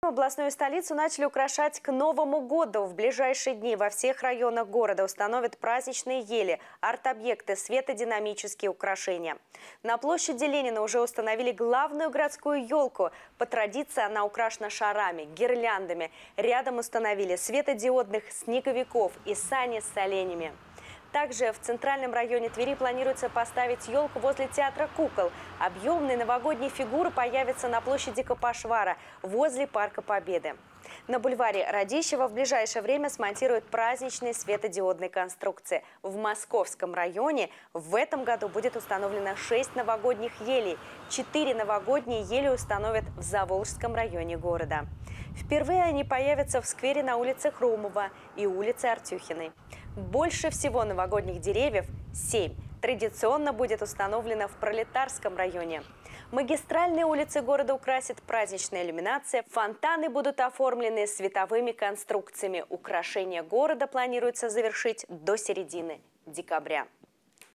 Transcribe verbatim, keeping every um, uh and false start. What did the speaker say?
Областную столицу начали украшать к Новому году. В ближайшие дни во всех районах города установят праздничные ели, арт-объекты, светодинамические украшения. На площади Ленина уже установили главную городскую елку. По традиции она украшена шарами, гирляндами. Рядом установили светодиодных снеговиков и сани с оленями. Также в центральном районе Твери планируется поставить елку возле театра кукол. Объемные новогодние фигуры появятся на площади Капошвара возле Парка Победы. На бульваре Радищева в ближайшее время смонтируют праздничные светодиодные конструкции. В Московском районе в этом году будет установлено шесть новогодних елей. Четыре новогодние ели установят в Заволжском районе города. Впервые они появятся в сквере на улице Хромова и улице Артюхиной. Больше всего новогодних деревьев – семь. Традиционно будет установлено в Пролетарском районе. Магистральные улицы города украсит праздничная иллюминация. Фонтаны будут оформлены световыми конструкциями. Украшение города планируется завершить до середины декабря.